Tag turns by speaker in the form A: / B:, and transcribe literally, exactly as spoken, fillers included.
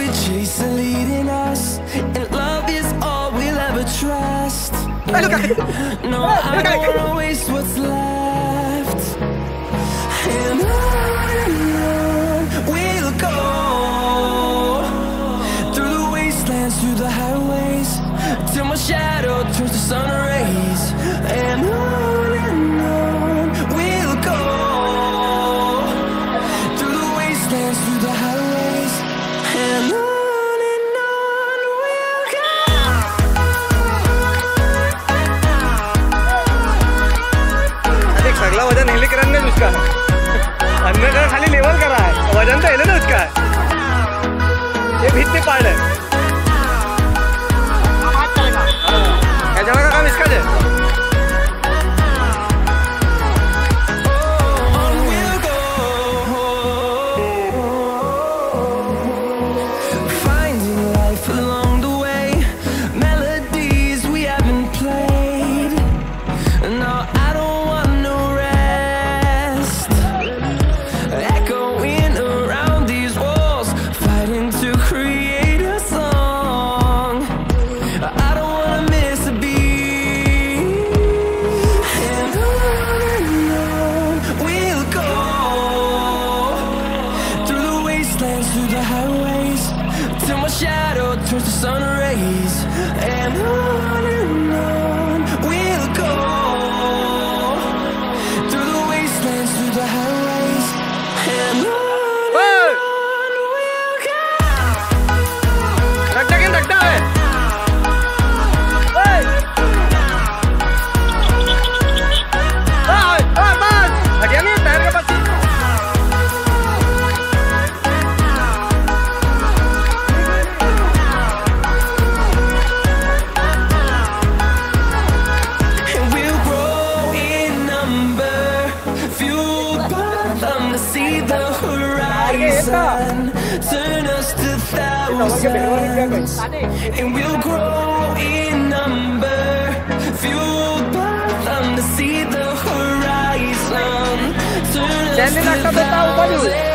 A: we chase the leading us, and love is all we'll ever trust. No, I don't wanna waste what's left. And on and on we'll go, through the wastelands, through the highways, till my shadow turns to sun rays. And on and on we'll go, through the wastelands, through the highways, and on.
B: अगला वजन हिल कर ने उसका अंदर का खाली level कर रहा है, वजन तो हिले ना उसका, ये भित्ती पाड़ है। क्या जगह का काम इसका है? Through the highways, till my shadow turns to sun rays. And on and on we'll go, through the wastelands, through the highways, and on and on we'll go. रट्टा के रट्टा है। हटिया नहीं टायर के पास।
A: See the horizon, turn us to thousands, and we'll grow in number, fueled by them to see the horizon, turn us to thousands.